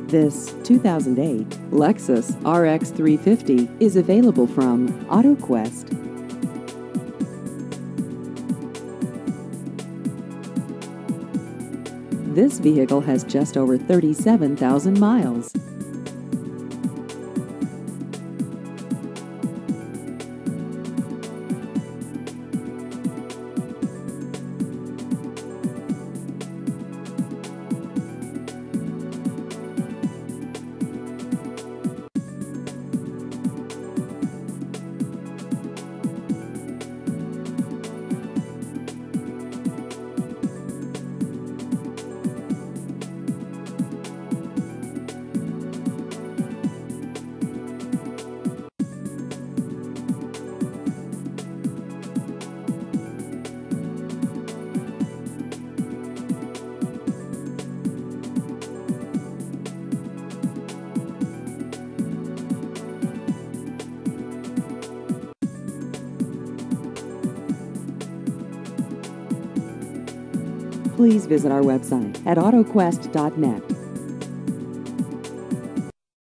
This 2008 Lexus RX 350 is available from AutoQuest. This vehicle has just over 37,000 miles. Please visit our website at autoquest.net.